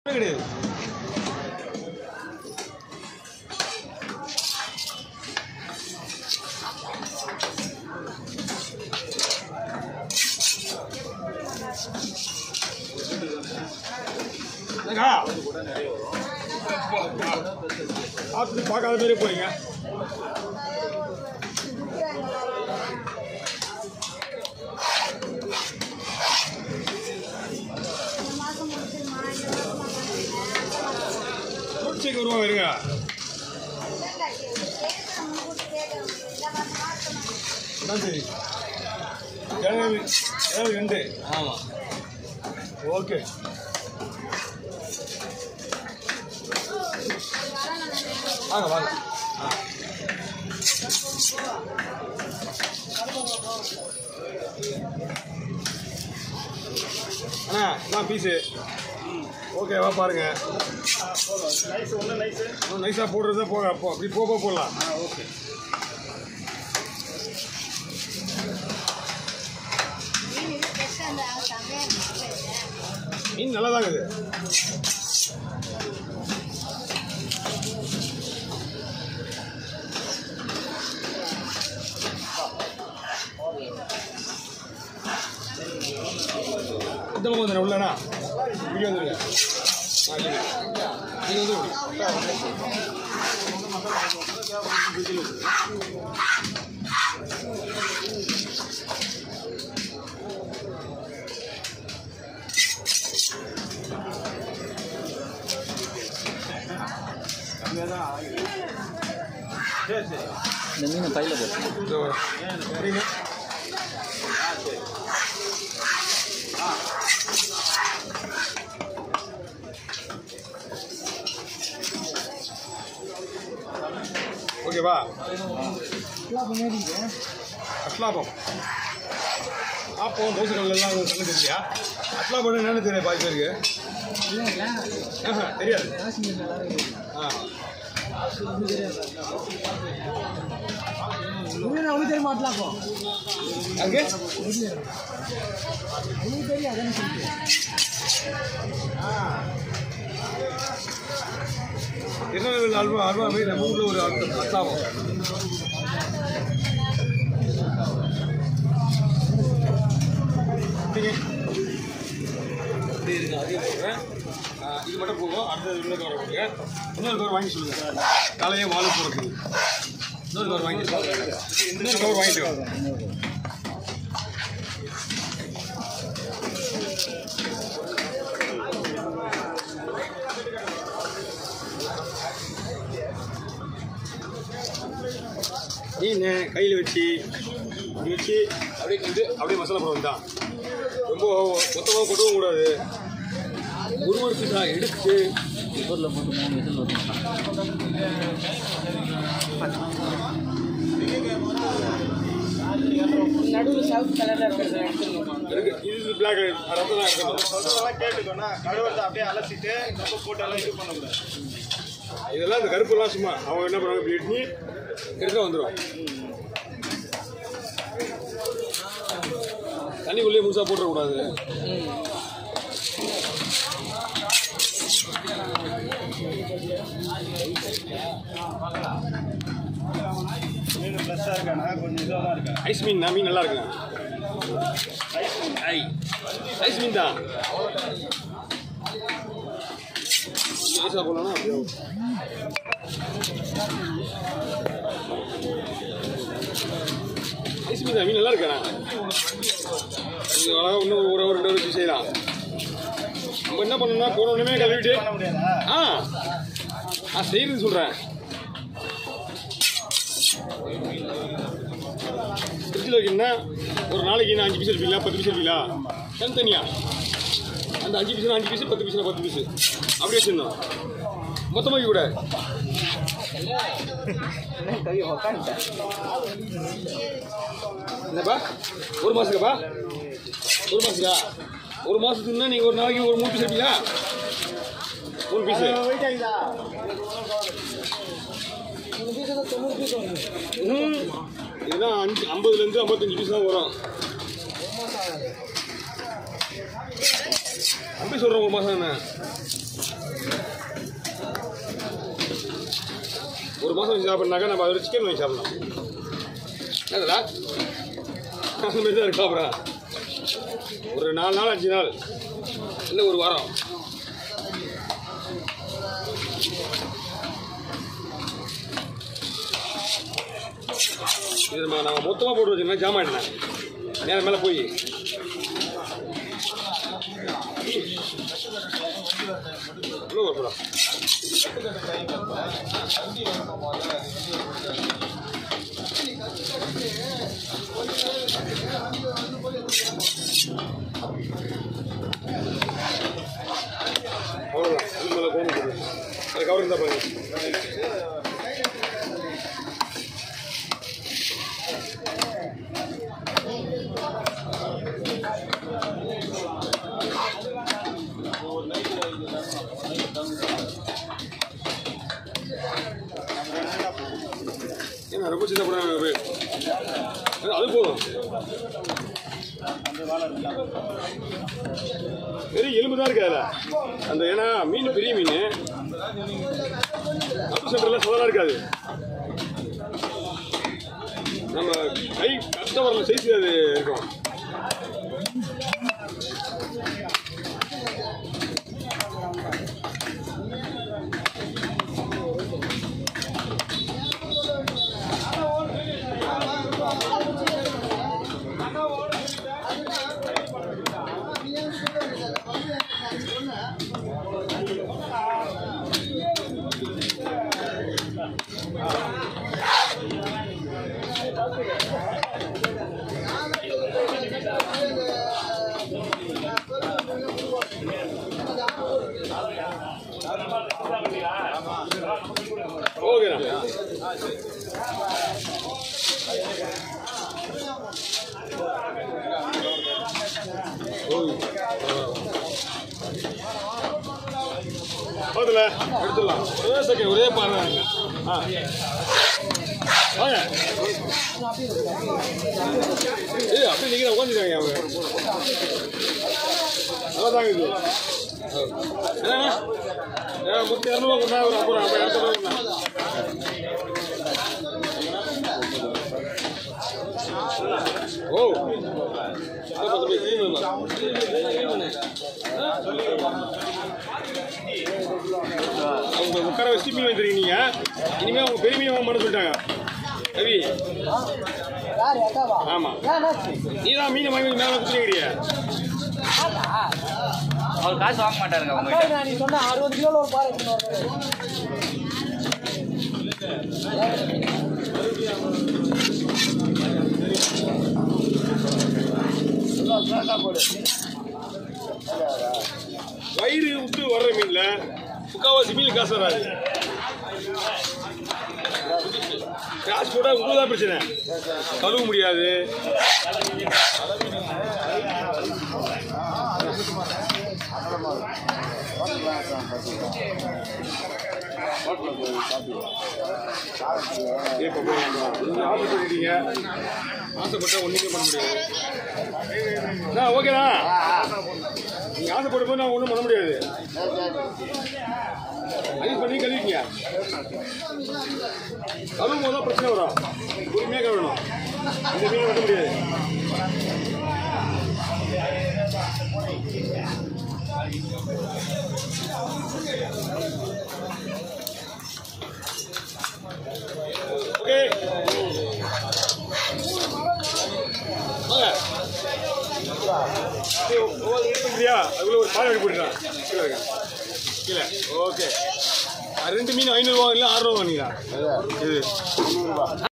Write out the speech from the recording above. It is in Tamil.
கிடையாது. பார்க்காத மாதிரி போறீங்க. சீக்கிரம் வருவாங்க இருங்க. சரி ரெண்டு. ஆமாம் ஓகே. வாங்க வாங்க. அண்ணா நான் பீஸு ஓகேவா பாருங்க. நைஸாக போடுறதா போக அப்படி போடலாம். ஓகே. மீன் நல்லா தான் இருக்குது. இந்த பக்கம் வந்துடுறேன் உள்ளண்ணா. இங்கே வந்துடுங்க. நீங்கள் வந்து இந்த மீனை பையில் போட்டு ஓகேவா. அட்லாபம் ஆப்பம் தோசைகள்லாம் கண்ணு தெரியலையா? அட்லாபம் என்னன்னு தெரியாது பாதி பேருக்கு. தெரியாது. தெரியுமா அட்லாபம்? அங்கே திருநெல்வேலி அல்வா போய் நம்ம ஊரில் ஒரு அட்லாபம். அதே போடுறேன். இது மட்டும் போகும். அடுத்தது இன்னொரு கவர் கொடுங்க. இன்னொரு கவர் வாங்கி சொல்லுங்கள். காலையே வாழை போடுறது. இன்னொரு கவர் வாங்கிட்டு இன்னொரு கவர் வாங்கிட்டு மீன் கையில் வச்சு அப்படியே கிண்டு அப்படியே மசாலா போட வேண்டாம். ரொம்ப மொத்தமாக கொட்டவும் கூடாது. ஒரு பீஸா எடுத்து குக்கரில் போட்டு 3 விசில் வரணும். நடுவில் சவுத் கலரில் இருக்கிறது இது பிளாக் ரத்தம் தான் இருக்கணும். கேட்டுக்கோண்ணா கழுவுறது அப்படியே அலசிட்டு கப்பு போட்டு எல்லாம் இது பண்ணக்கூடாது. இதெல்லாம் இந்த கருப்புலாம் சும்மா அவங்க என்ன பண்ணுவாங்க இப்படி எட்டி எடுத்து வந்துடும். தண்ணிக்குள்ளேயே முழுசாக போட்டுறக்கூடாது. மீன் ஃப்ரெஷ்ஷாக இருக்காண்ணா, கொஞ்சம் இதாக தான் இருக்கா. ஐஸ் மீன் மீன் நல்லா இருக்குங்க. ஐஸ் மீன் தான். ஐஸாக போடலாம்னா அப்படியே ஐஸ் மீன் தான். மீன் நல்லா இருக்கேண்ணா. அழகாக இன்னும் ஒரு 2 வச்சு செய்யலாம். நம்ம என்ன பண்ணணும்னா போன உடனே கழுவிட்டு செய்யறதுன்னு சொல்கிறேன். ஃப்ரிட்ஜில் வைக்கணும்னா ஒரு நாளைக்கு 5 பீஸ் இருப்பீங்களா 10 பீஸ் இருப்பீங்களா தனித்தனியாக அந்த 5 பீஸ் 5 பீஸ் 10 பீஸ் 10 பீஸ் அப்படியே வச்சிடணும். மொத்தமாக கூட என்னப்பா 1 மாதத்துக்குப்பா 1 மாதத்துக்கா 1 மாதத்துக்குன்னா நீங்கள் ஒரு நாளைக்கு ஒரு 3 பீஸ் இருப்பீங்களா 3 பீஸு இதுதான் 50லேருந்து 55 பீஸ் தான் வரும். அப்படி சொல்கிறேன் ஒரு மாதம் என்ன ஒரு மாதம் வச்சு சாப்பிட்னாக்கா நம்ம அதோட சிக்கன் வாங்கி சாப்பிடலாம் என்னதுடா அந்த மாதிரி தான் இருக்கா அப்புறம் ஒரு 4 நாள் 5 நாள் இல்லை ஒரு வாரம் இது நம்ம மொத்தமாக போட்டு வச்சுருந்தேன் ஜாமான் நேரம் மேலே போய் போடா அவ்வளோதான் அது மேலே கோணம் அது கவர் இருந்தால் பாருங்க ஏன்னா ரொம்ப சின்ன படம் அது போதும் பெரிய எலும்பு தான் இருக்கு அதில் அந்த ஏன்னா மீன் பெரிய மீன் அப்பு சென்டர்லாம் சொல்லலாம் இருக்காது நம்ம கை கஷ்டம் வரல சைஸ் அது இருக்கும் ஓகேண்ணா போதுல எடுத்துடலாம் ஒரே செகண்ட் ஒரே பாருங்க ஆ வாங்க ஏய் அப்படியே நீங்கள் உட்காந்துருக்காங்க அவங்க நல்லா தாங்க இது என்னண்ணா மொத்தம் 200 கொண்டா ஒரு அப்புறம் 200 ஓ அவங்க உட்கார வச்சு மீன் வந்துருக்கீங்க நீங்க இனிமே அவங்க பெரிய மீன் வாங்க மாட்டேன்னு சொல்லிட்டாங்க ரவி ஆமா நீதான் மீனை வாங்கி மேலே குடிச்சிருக்கிறியா அவர் காசு வாங்க மாட்டாருங்க அவங்க நீ சொன்ன 60 கிலோல ஒரு பாறை வயிறு விட்டு வர்ற மீன்ல முக்கால்வாசி மீன் காசு வராது காசு போட்டா உங்களுக்கு தான் பிரச்சனை கழுவ முடியாது ஆசைப்பட்டுட்டீங்க ஆசைப்பட்டா ஒன்றுமே பண்ண முடியாது ஓகேண்ணா நீங்கள் ஆசைப்படும் போது நான் ஒன்றும் பண்ண முடியாது ஐஸ் பண்ணி கழுவிங்க கழுவும் போது தான் பிரச்சனை வரும் பொறுமையாக கழுவணும் இந்த மீனை வெட்ட முடியாது ஓகே வாங்க எடுத்துக்கிறியா அதுக்குள்ள ஒரு பால் எடுத்து போட்டுறான் கீழே ஓகே 2 மீன் 500 ரூபா இல்லை 600 ரூபா வாங்கிக்கலாம் இது 300 ரூபா